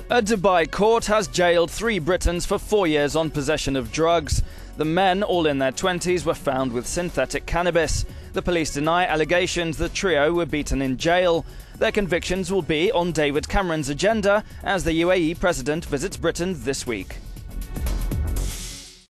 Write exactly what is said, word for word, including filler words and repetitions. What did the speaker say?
A Dubai court has jailed three Britons for four years on possession of drugs. The men, all in their twenties, were found with synthetic cannabis. The police deny allegations the trio were beaten in jail. Their convictions will be on David Cameron's agenda as the U A E President visits Britain this week.